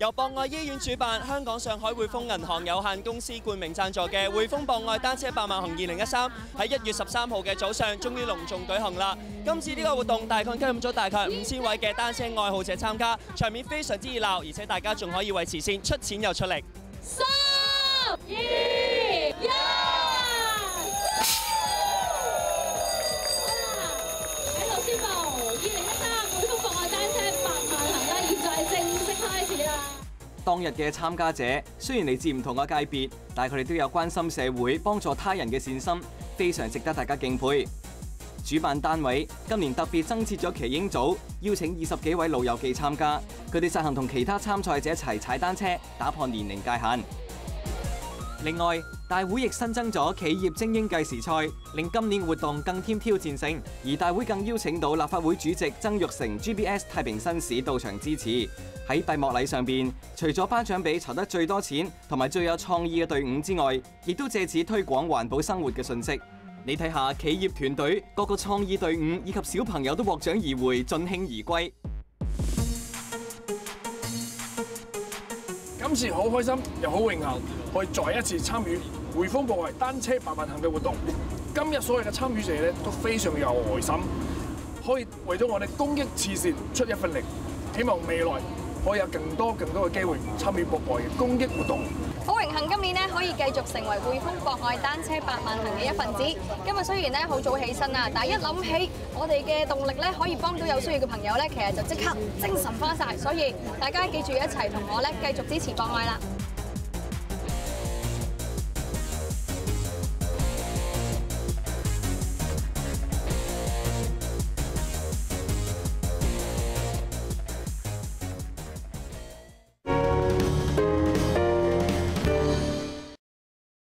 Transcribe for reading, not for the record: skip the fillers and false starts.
由博愛醫院主辦、香港上海匯豐銀行有限公司冠名贊助嘅匯豐博愛單車百萬行2013喺1月13號嘅早上，終於隆重舉行啦！今次呢個活動大概吸引咗大概5000位嘅單車愛好者參加，場面非常之熱鬧，而且大家仲可以為慈善出錢又出力。 3、2、1。 當日嘅參加者雖然嚟自唔同嘅界別，但係佢哋都有關心社會、幫助他人嘅善心，非常值得大家敬佩。主辦單位今年特別增設咗奇英組，邀請20幾位老友記參加，佢哋實行同其他參賽者一齊踩單車，打破年齡界限。另外，大會亦新增咗企業精英計時賽，令今年活動更添挑戰性。而大會更邀請到立法會主席曾鈺成 GBS 太平紳士到場支持。喺閉幕禮上邊，除咗頒獎俾籌得最多錢同埋最有創意嘅隊伍之外，亦都借此推廣環保生活嘅訊息。你睇下企業團隊、各個創意隊伍以及小朋友都獲獎而回，盡興而歸。 今次好開心又好榮幸，可以再一次參與匯豐博愛單車百萬行嘅活動。今日所有嘅參與者咧都非常有愛心，可以為咗我哋公益慈善出一份力。希望未來可以有更多嘅機會參與博愛嘅公益活動。 好榮幸今年咧可以繼續成為匯豐博愛單車百萬行嘅一份子。今日雖然咧好早起身啊，但係一諗起我哋嘅動力咧可以幫到有需要嘅朋友咧，其實就即刻精神翻晒。所以大家記住一齊同我咧繼續支持博愛啦！